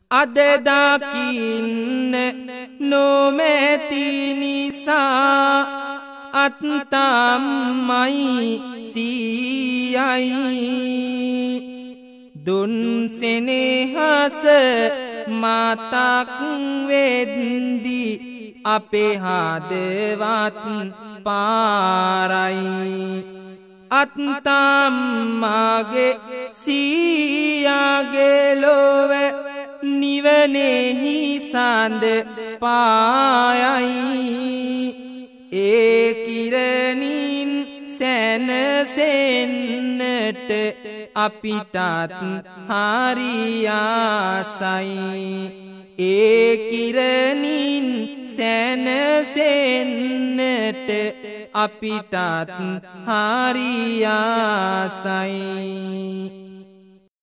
අද දකින්න නොමැති නිසා අත්තම්මයි සීයයි දුන් සෙනෙහස මතක් වෙද්දි අපේ හදවත් පාරයි අත්තම්මාගේ සීයාගේ ලොව නිවනෙහි සඳ පායයි ඒ කිරණින් සැනසෙන්නට අපිටත් හරි ආසයි ඒ කිරණින් සැනසෙන්නට අපිටත් හරි ආසයි